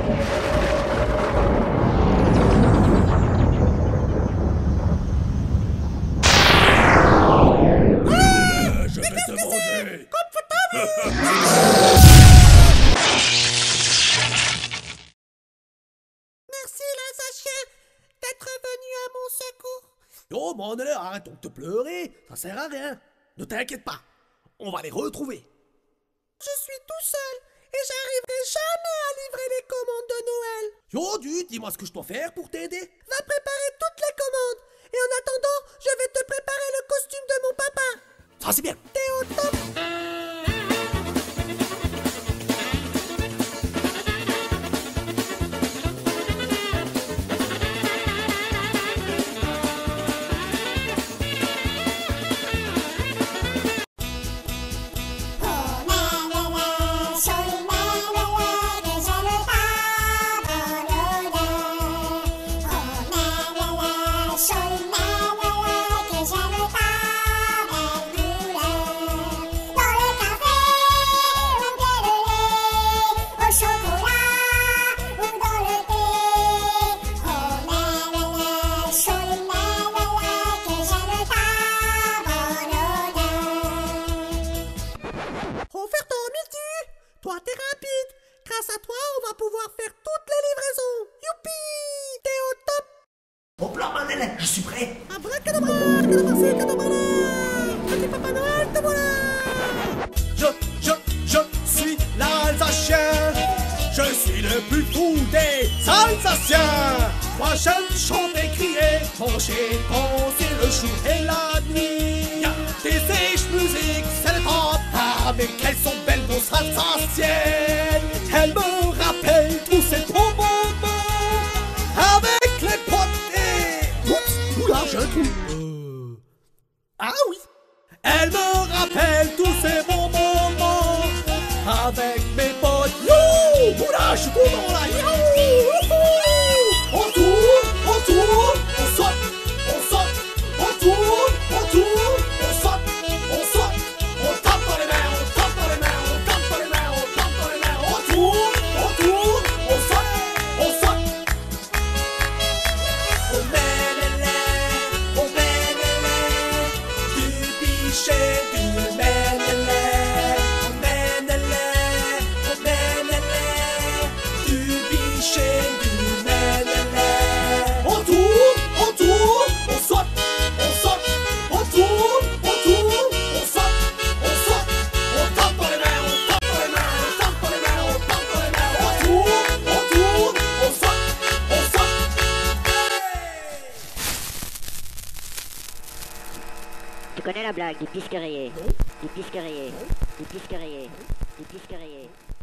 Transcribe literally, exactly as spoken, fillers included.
Je vais te manger. Merci, l'Alsacien, d'être venu à mon secours. Oh, mon honneur, arrêtons de te pleurer. Ça sert à rien. Ne t'inquiète pas. On va les retrouver. Je suis tout seul et j'arriverai jamais à livrer les commandes de Noël. Yo, du, dis-moi ce que je dois faire pour t'aider. Va préparer toutes les commandes. Et en attendant, je vais te préparer le costume de mon papa. Ça, c'est bien. T'es au top. Toi, t'es rapide. Grâce à toi, on va pouvoir faire toutes les livraisons. Youpi! T'es au top. Mon plan, mon élève, je suis prêt. Abracadabra, cadabra, cadabra. Petit Papa Noël, te voilà. Je, je, je suis l'Alsacien. Je suis le plus fou des Alsaciens. Moi, j'aime chanter, crier, manger, danser le jour et la nuit. Des musique, c'est le top. Ah, mais qu'elles sont belles nos Alsaciennes. Elles me rappellent tous ces bons moments avec les potes et... Oups, oula, j'ai un trou. Euh... Ah oui. Elles me rappellent tous ces bons moments avec mes potes. Youhou! Oula, je suis content là. Youhou! On tourne, on tourne, on saute, on saute, on tourne, on tourne, on saute, on saute, on tape dans les mains, on tape dans les mains, on tape dans les mains, on tape dans les mains, on tourne, on tourne, on saute, on saute. On met les lait, on met les lait, du pichet, du met les lait, on met les lait, on met les lait, du pichet, du met les lait. On tourne, on tourne, on saute, on saute, on tourne, on tourne, on saute, on saute, on tape dans les mains, on tape dans les mains, on tape dans les mains, on tape dans les mains, on tourne, on tourne, on saute, on saute. Tu connais la blague du pisque rayé, du pisque rayé, du pisque rayé, du pisque rayé.